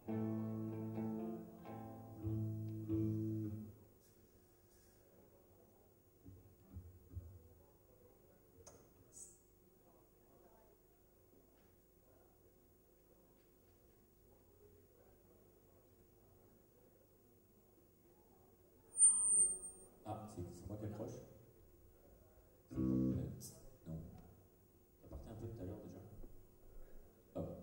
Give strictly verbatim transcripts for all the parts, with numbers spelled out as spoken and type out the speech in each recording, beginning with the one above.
Ah, c'est moi qui accroche. Non. Ça partait un peu tout à l'heure déjà. Hop.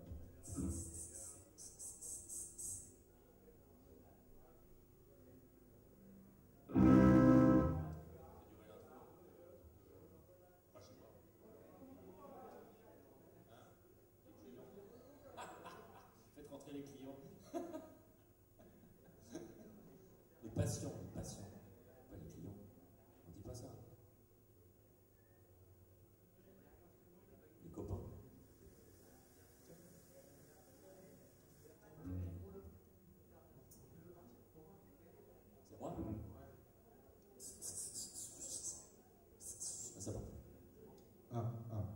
Faites rentrer les clients. Les patients, les patients. Pas les clients. On dit pas ça. Les copains. C'est moi? Ça va. Ah, ah.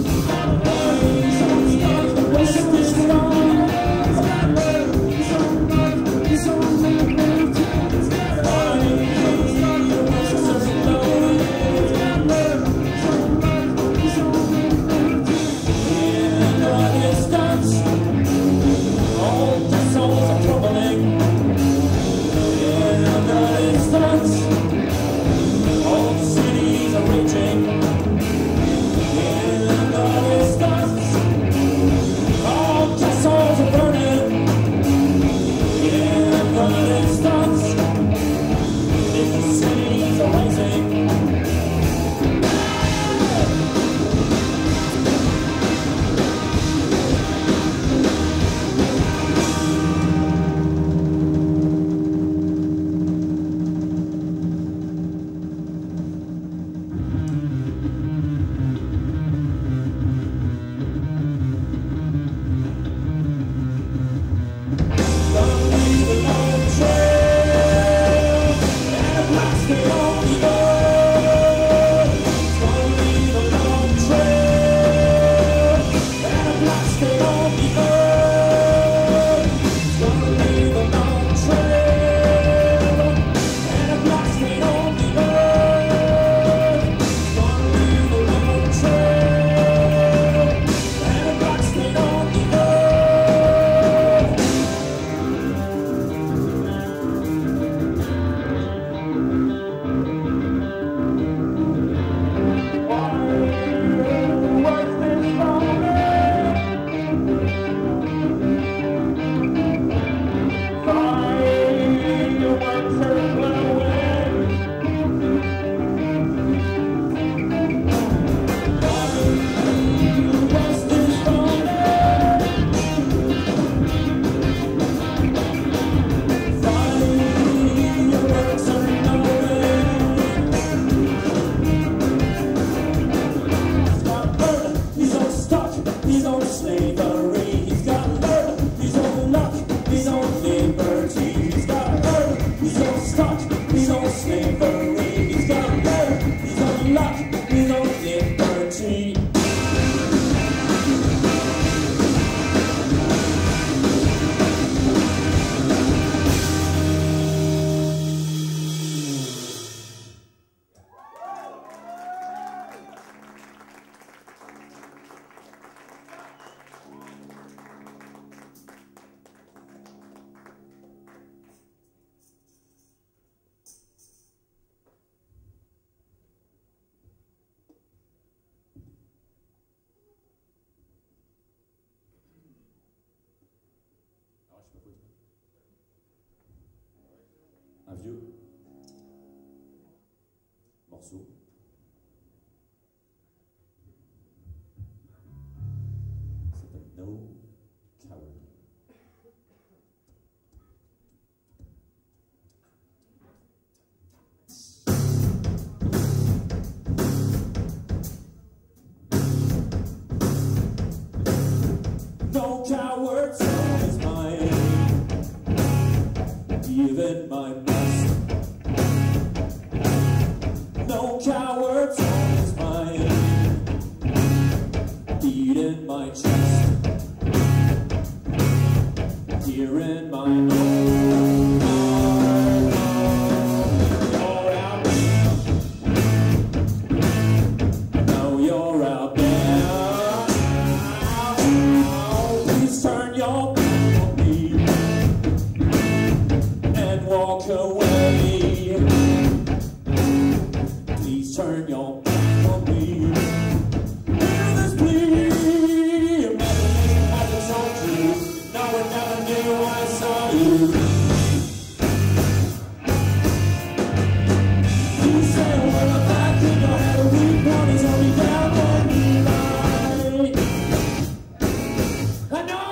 West is strong. vieux morceau. Ça s'appelle No Coward. No coward song is mine, even my best. No coward song is mine, beat in my chest, here in my own heart. You're out there, now you're out there. Turn your back on me and walk away. Please turn your back on me. Hear this plea. Imagination hasn't told you. No one never knew I saw you. You say well, I'm back in your head. A weak one is only down on me. I know.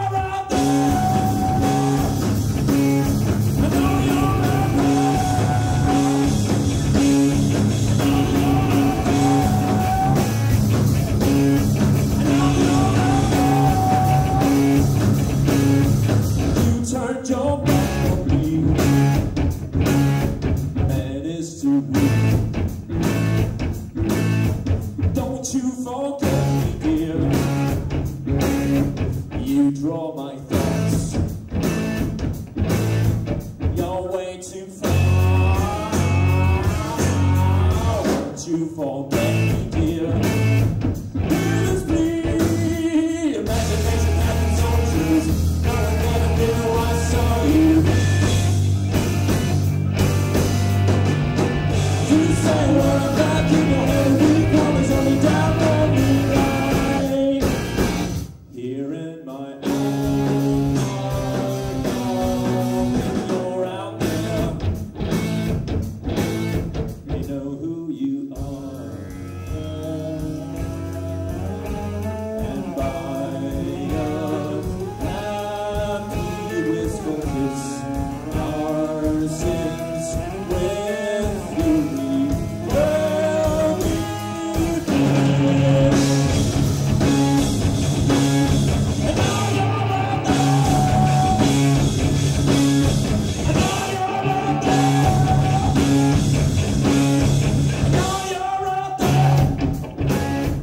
Turned your back on me, and it's too weak. Don't you forget me, dear. You draw my thoughts. You're way too far. Don't you forget me, dear. Hear this plea. Imagination hasn't told you. No one never knew I saw you. You say well, I'm back in your head. We promise only down on me right here in my own heart. If you're out there, you know who you are. And by a happy wistful kiss, our sins with you we will be forgiven. And now you're out there. And now you're out there. And now you're out there.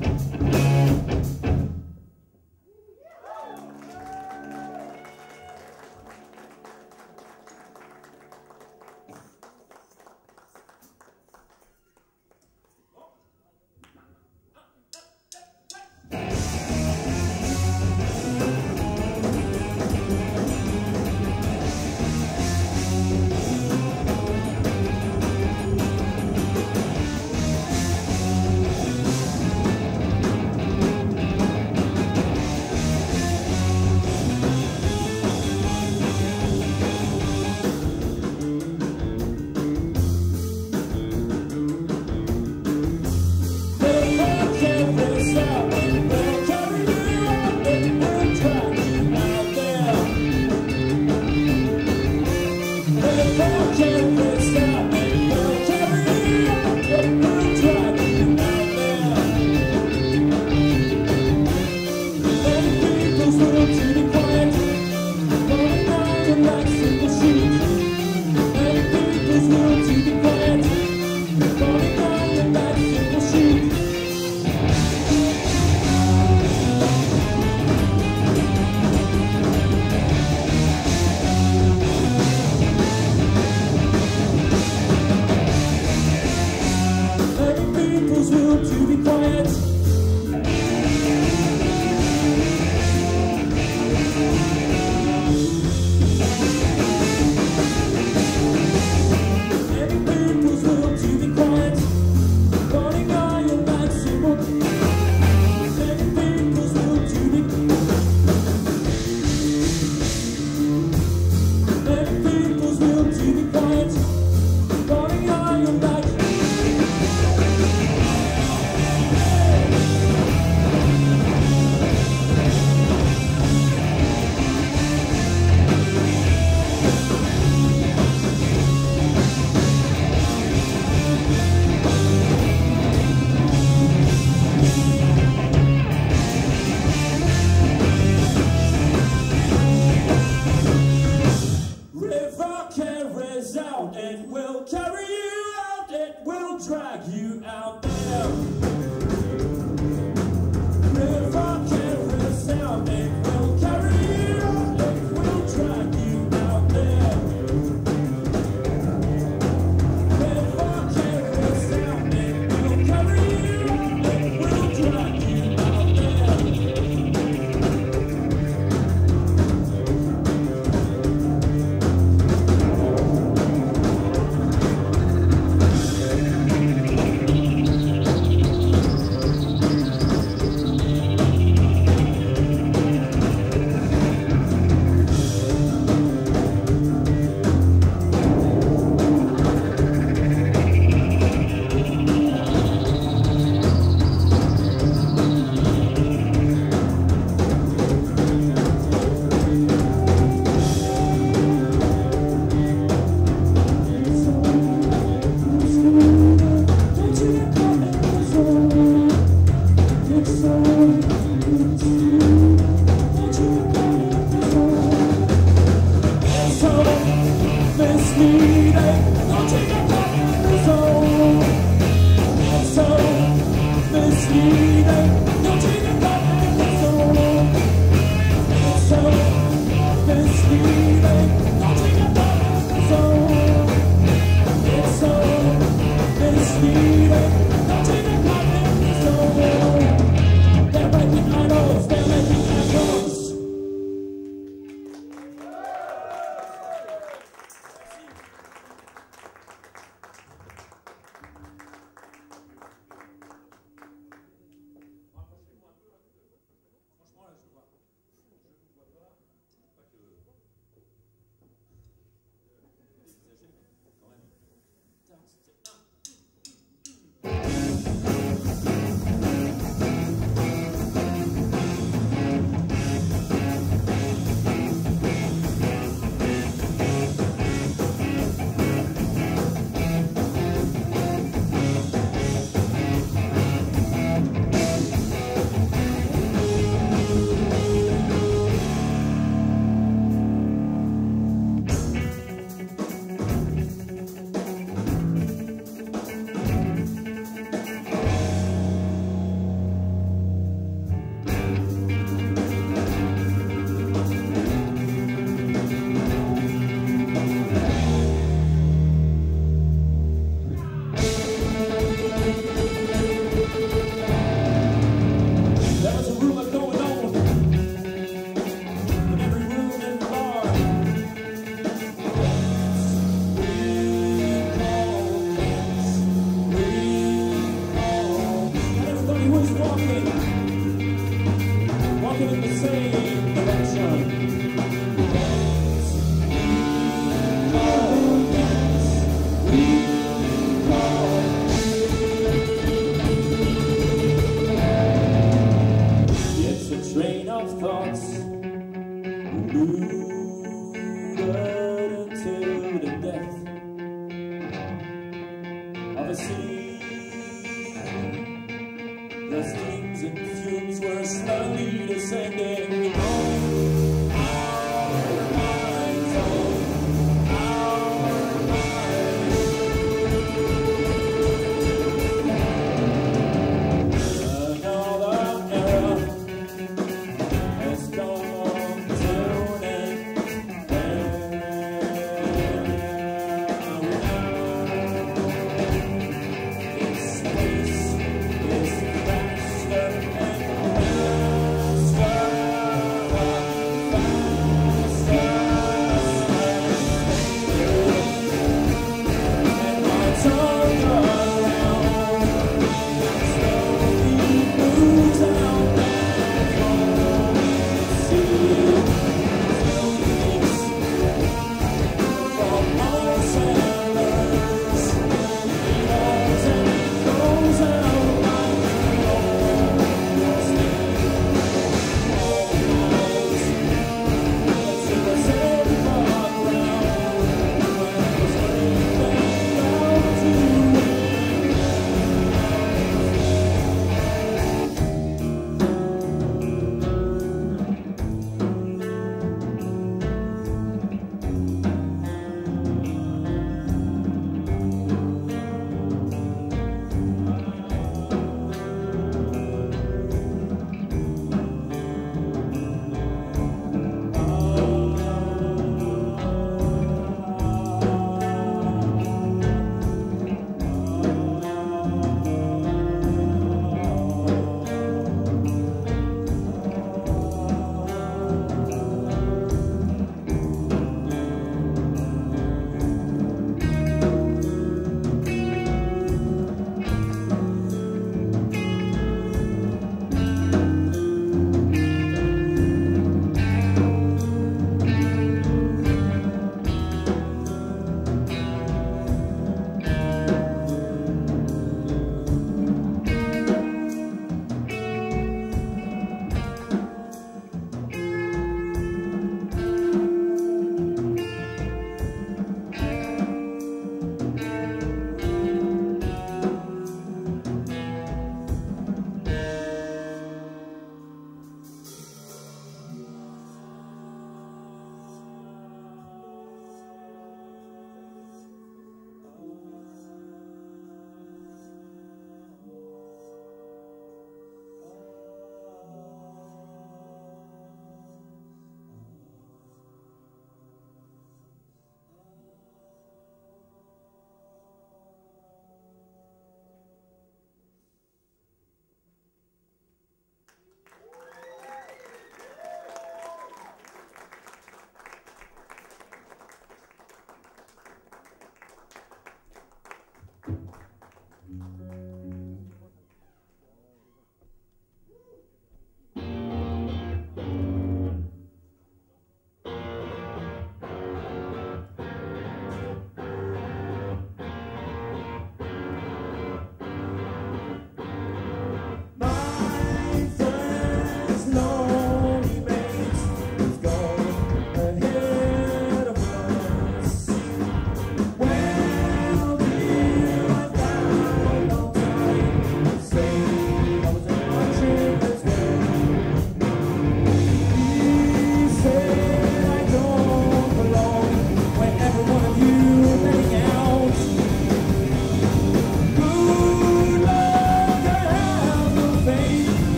our care is out, it will carry you out, it will drag you out there. If our care is out, it will carry you out, it will drag you out there. If our care is out, it will carry you out, it will drag you out there.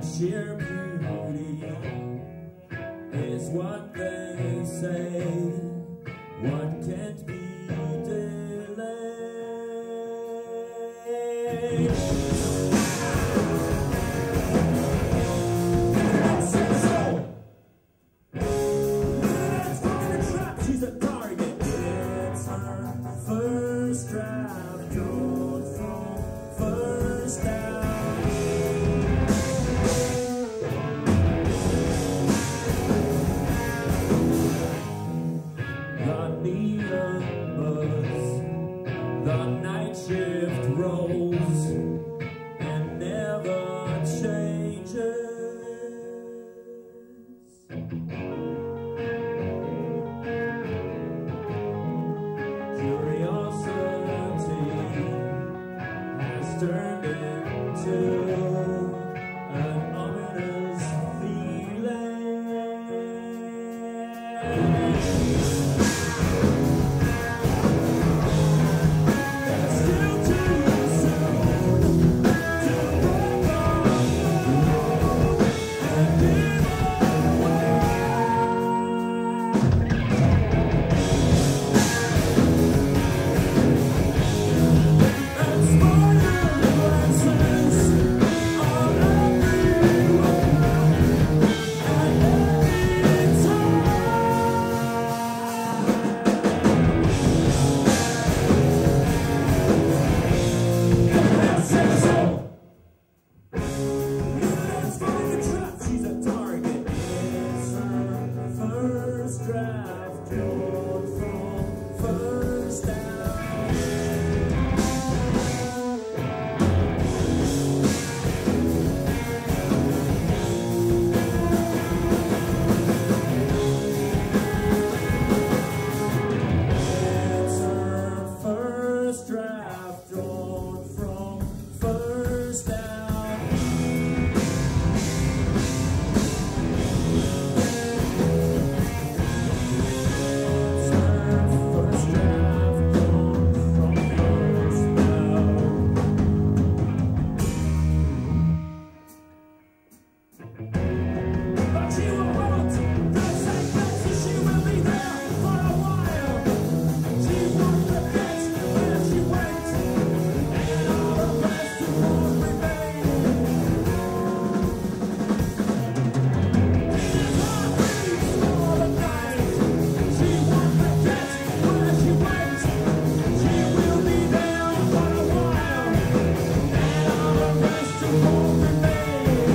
sheer beauty is what they say, what can't be delayed. Let's find a trap, she's a target. It's her first draft, drawn from first down. The neon buzz, the night shift rolls and never changes. Curiosity has turned into an ominous feeling. It's still too soon to break on and give away. She's a target. It's her first draft, drawn from first down. It's her first draft, drawn from first down. It's her first draft, drawn from first down. But she won't. The same place, she will be there for a while. She won't forget where she went, and all the rest won't remain. This is her peace for the night. She won't forget where she went. She will be there for a while, and all the rest won't remain.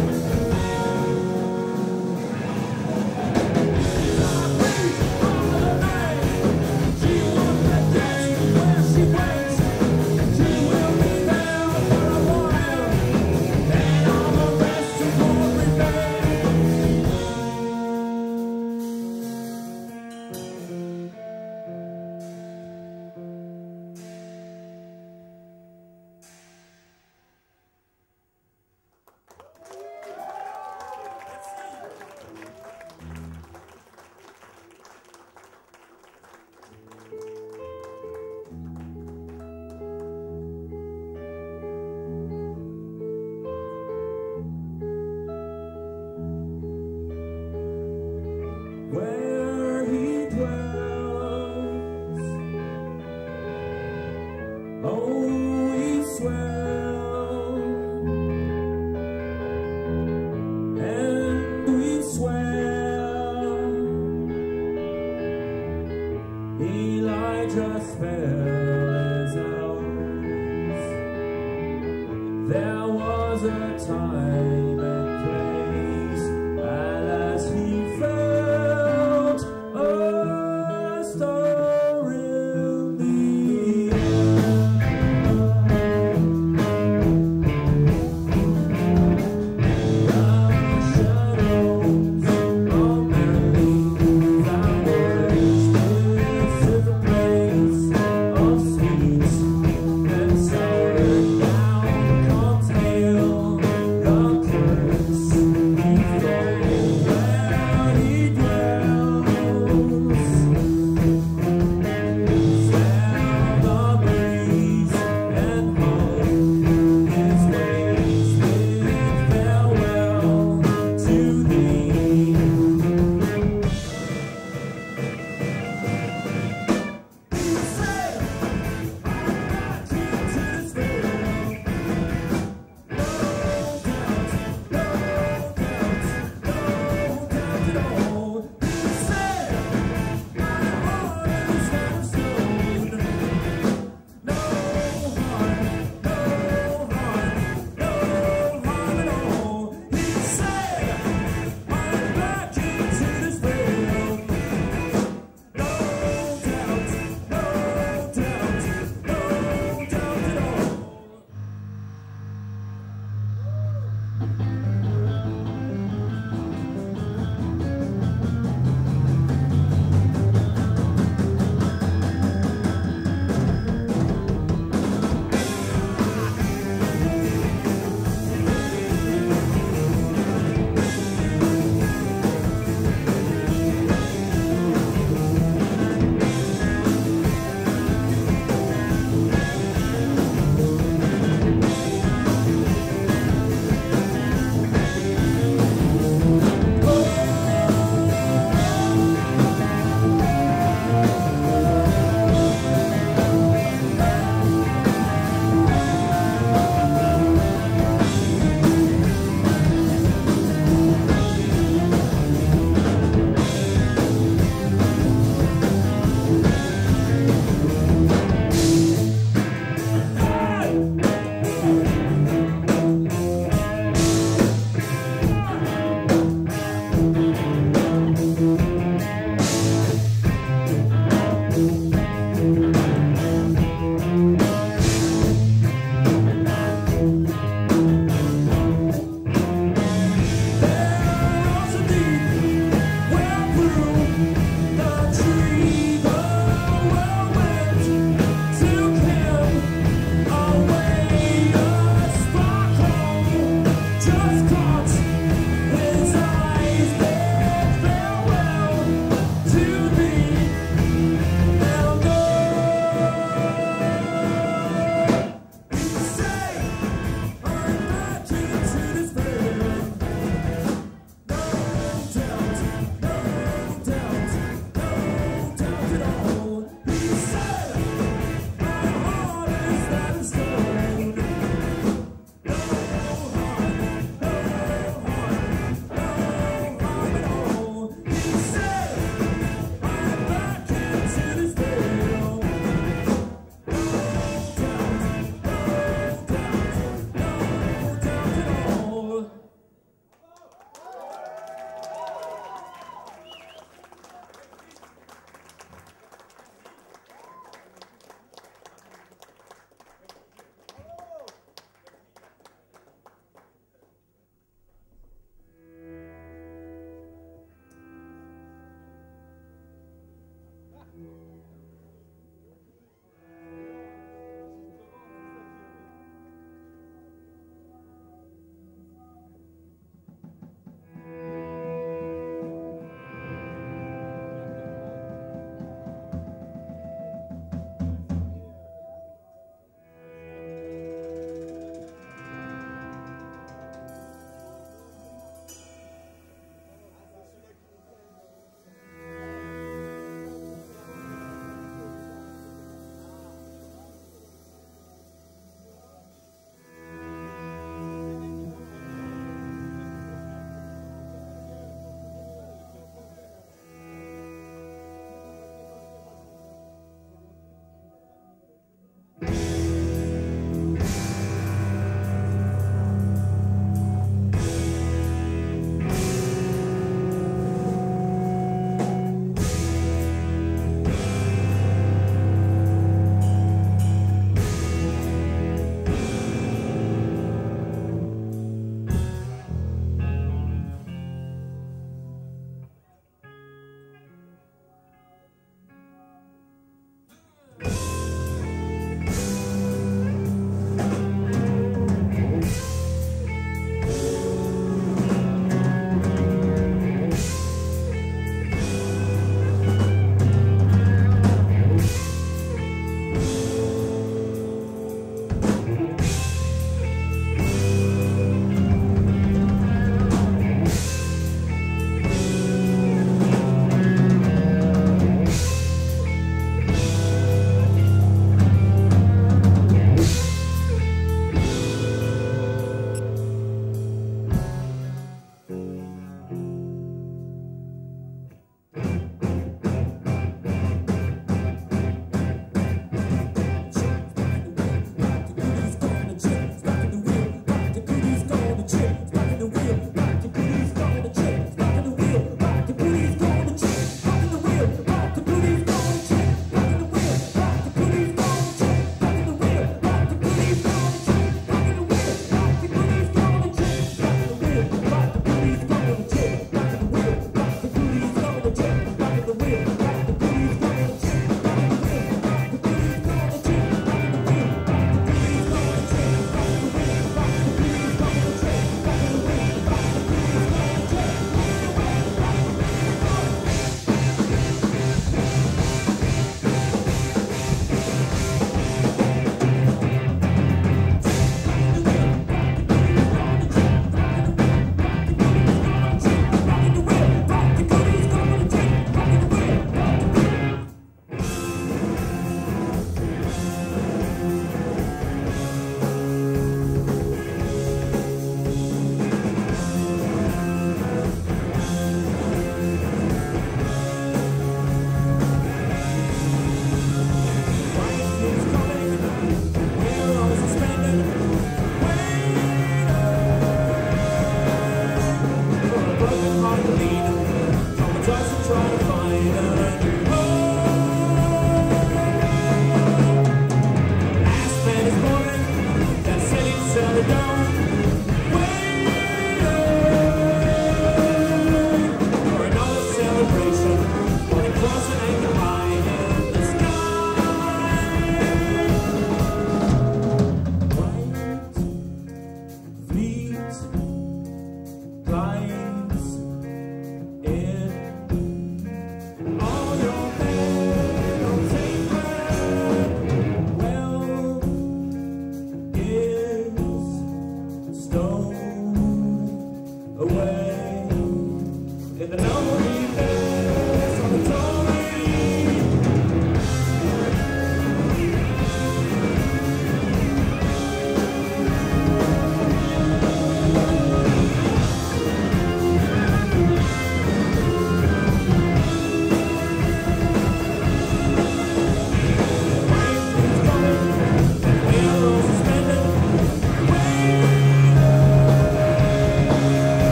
Where he dwells, oh, we swell, and we swear Elijah's spell is ours. There was a time and place, and as he felt a star in the air, the shadows of Mary found words. This is a place of sweet and sour. Down comes hail, the curse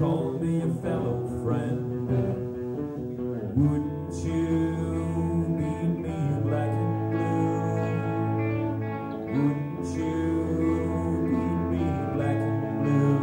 call me a fellow friend. Wouldn't you meet me in black and blue? Wouldn't you meet me in black and blue?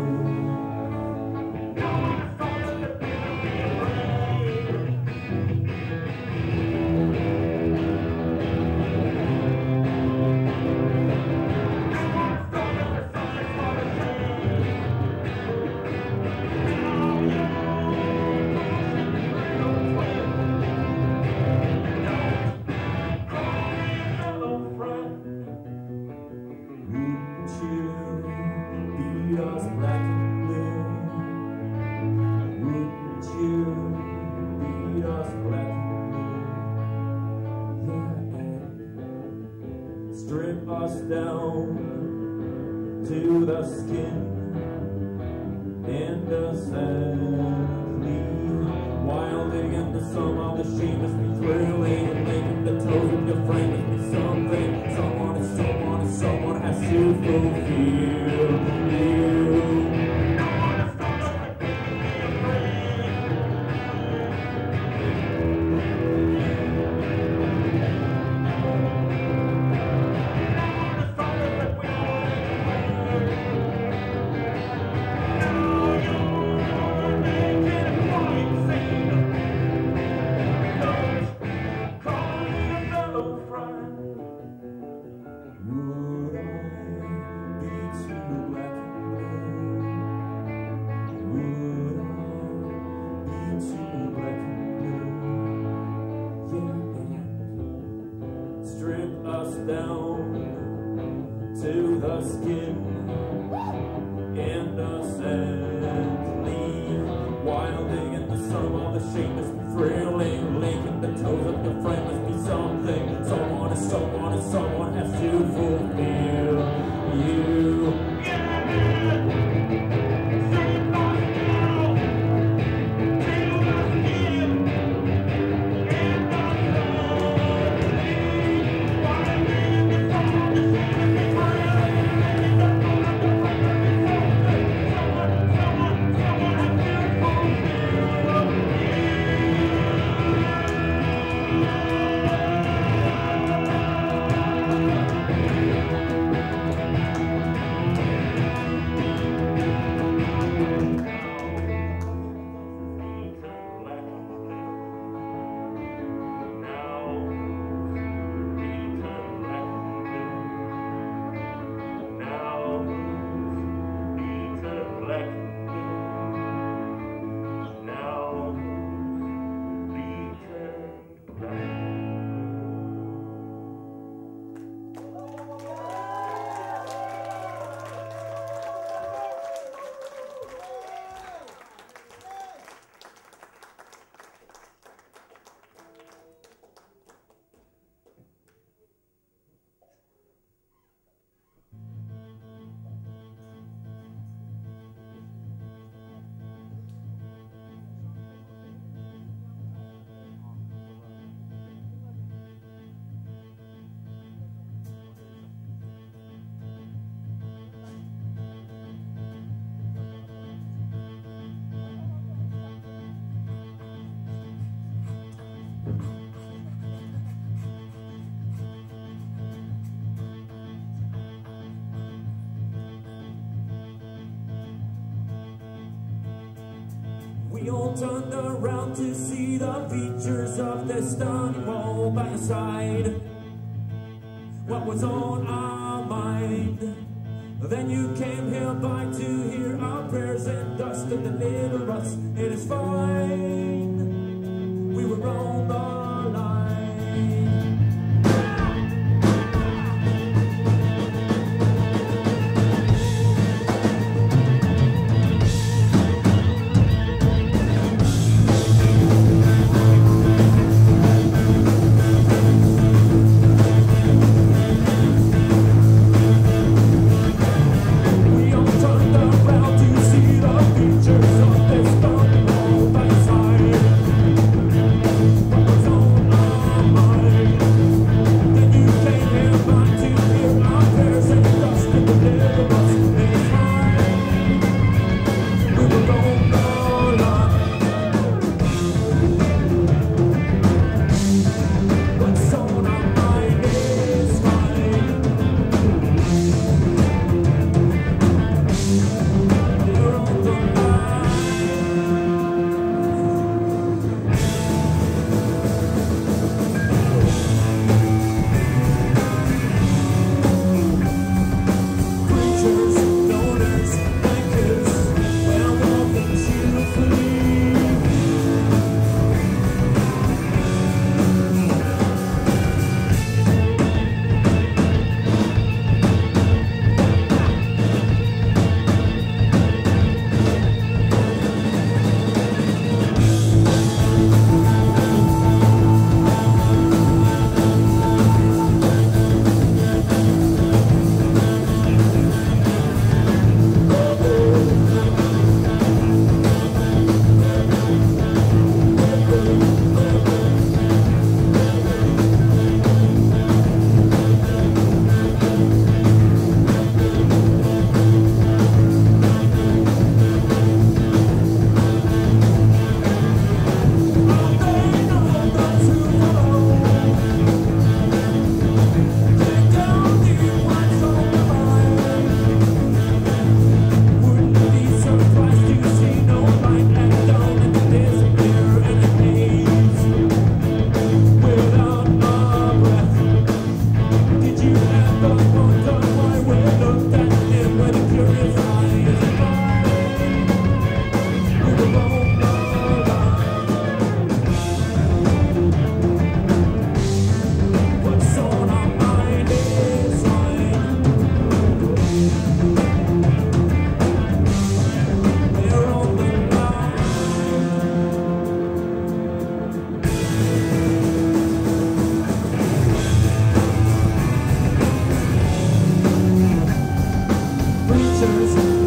Strip us down to the skin and us sadly wilding in the sum of the shame must be thrilling and making the toes of your frame must be something. Someone is someone is someone has to fulfill you. Strip us down to the skin and us endly wilding in the sum of the shame must be thrilling, linking the toes of the frame must be something. Someone is someone and someone has to fulfill you. We all turned around to see the features of the stunning wall by your side. What was on our mind? Then you came here by to hear our prayers and dust and deliver us. It is fine. We were on the line. We all turned around to see the features of this stone wall by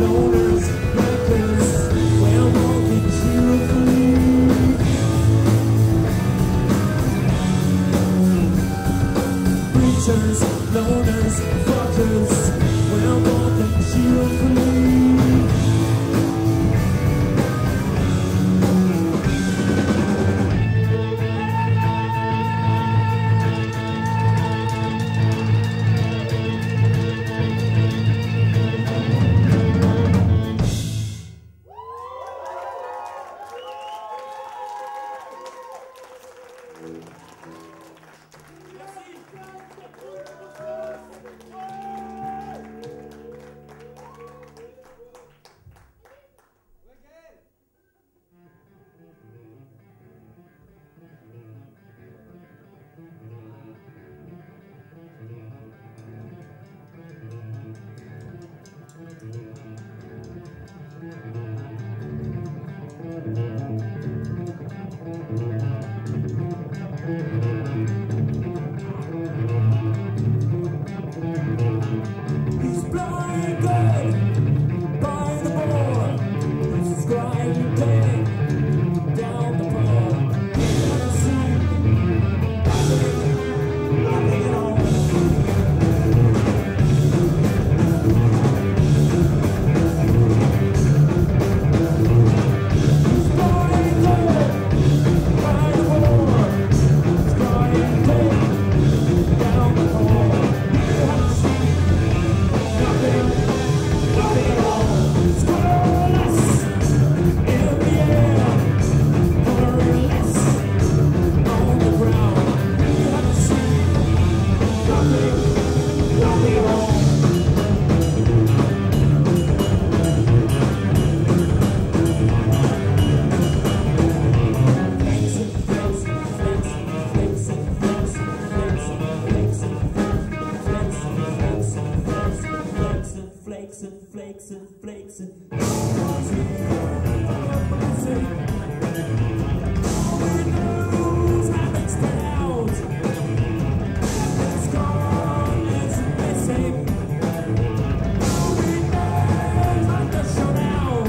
loners, wreckers, we're walking cheerfully. Preachers, loners, fuckers, we're walking cheerfully. He's blind dead by the board. He's grinding dead down the pole. He hasn't seen nothing, nothing at all. He's blind dead by the board. He's grinding dead down the pole. He hasn't seen nothing, nothing at all. Squirreless in the air, colorless on the ground. You haven't seen nothing, nothing at all. Flakes and flakes, flakes and flakes and flakes and flakes and flakes and flakes and flakes and flakes and flakes and flakes and flakes and flakes and windows haven't spread out. It's gone, it's missing. Windows under shutdown.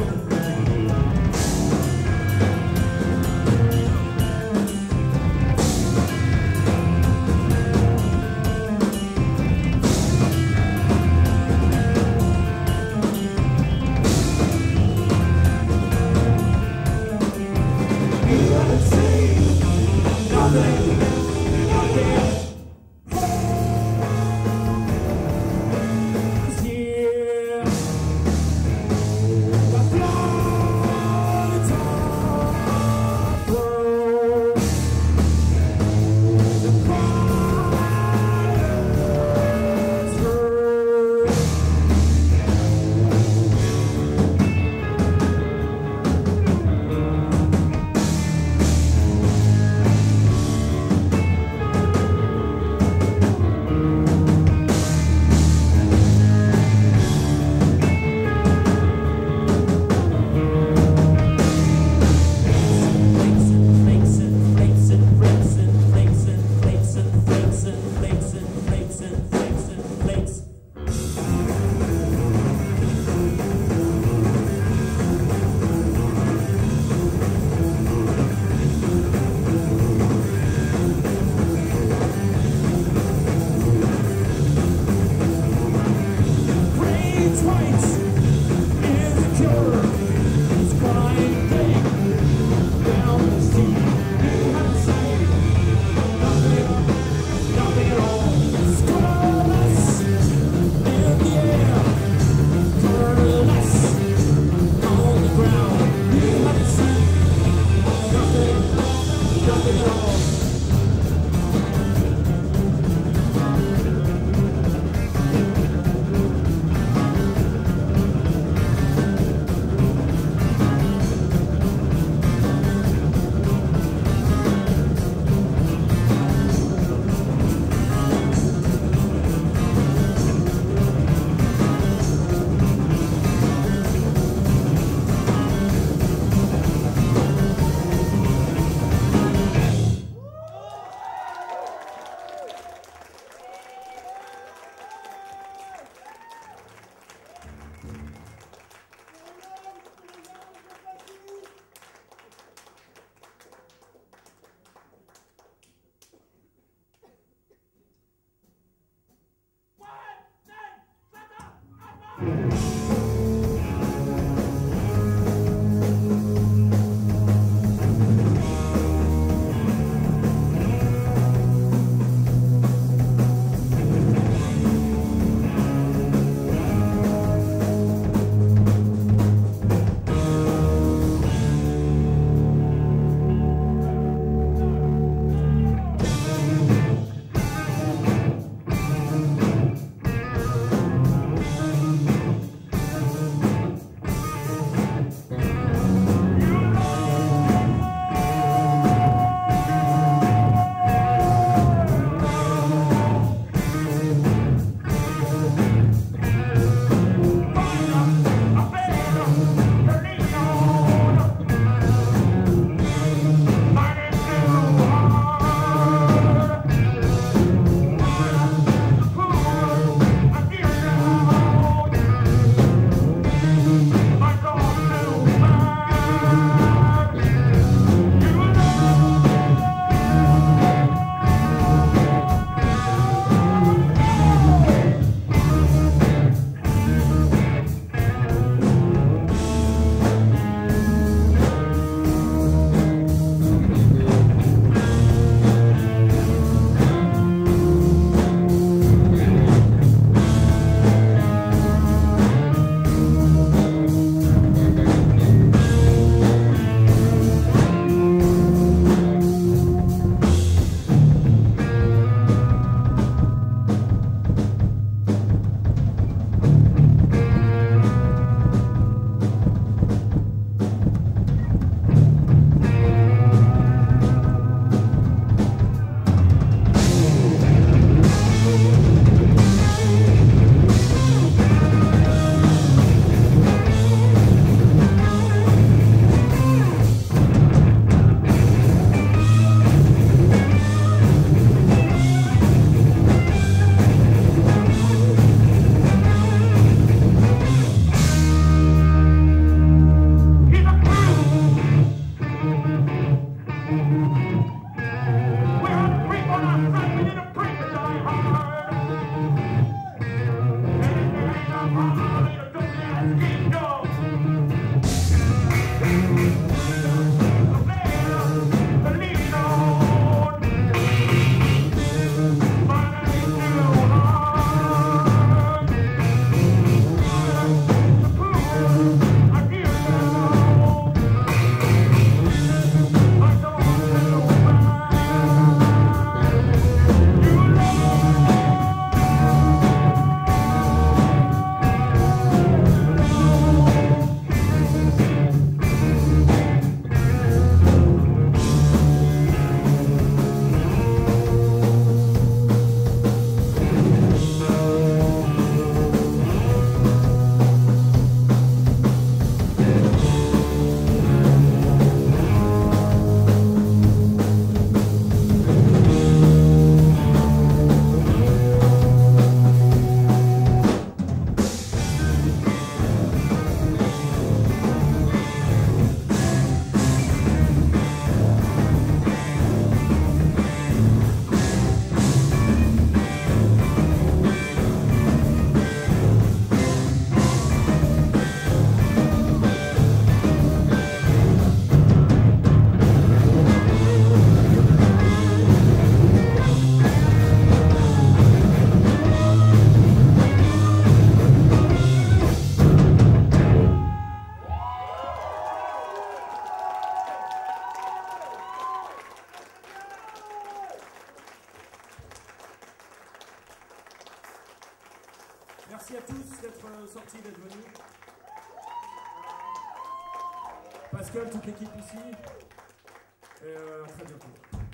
Pascal, toute l'équipe ici. Et euh, à très bientôt.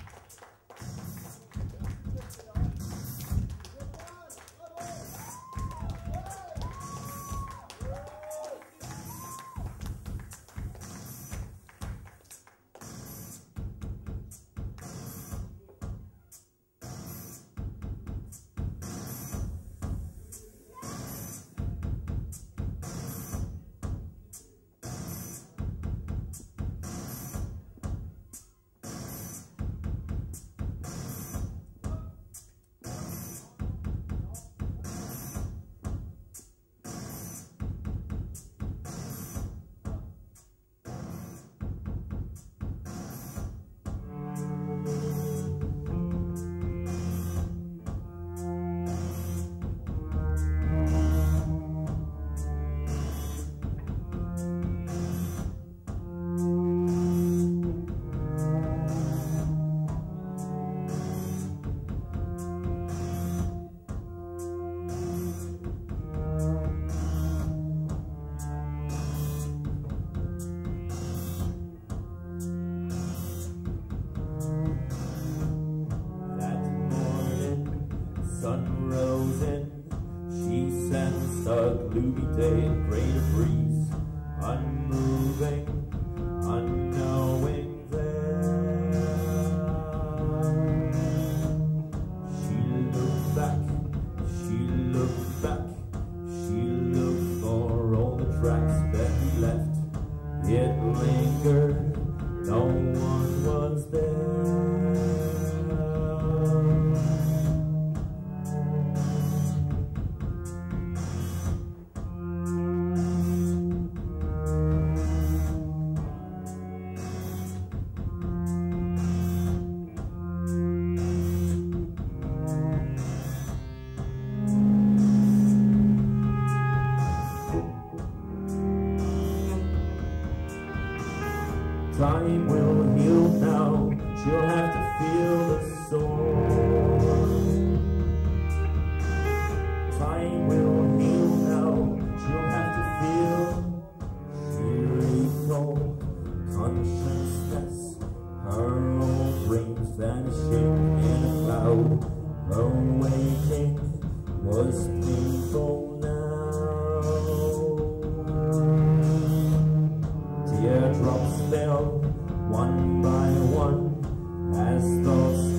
A gloomy day, greater breeze, unmoving, unknowing there. She looked back, she looked back, she looked for all the tracks that we left. It lingered, no one was there. Time will heal now, she'll have to feel the sore. Time will heal now, she'll have to feel. She recalled consciousness, her old dreams vanishing in a cloud. Her waking was painful now. Teardrops fell one by one as thoughts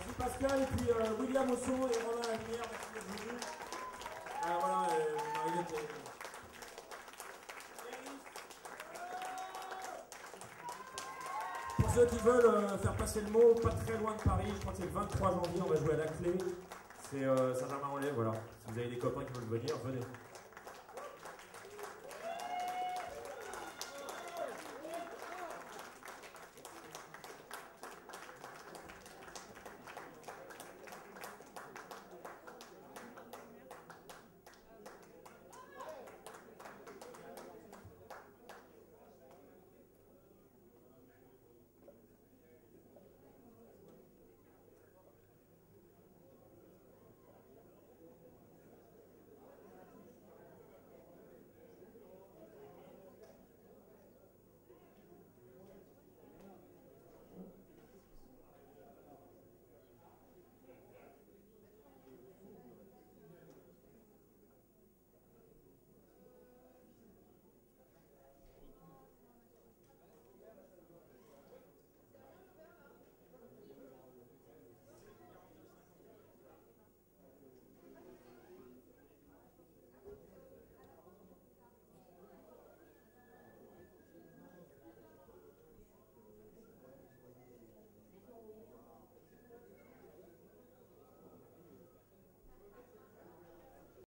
merci Pascal, et puis euh, William au son et Romain à la lumière, merci d'être venus. Euh, voilà, euh, Mariette est... Pour ceux qui veulent euh, faire passer le mot, pas très loin de Paris, je crois que c'est le vingt-trois janvier, on va jouer à la clé. C'est euh, Saint-Germain-en-Laye, voilà. Si vous avez des copains qui veulent venir, venez.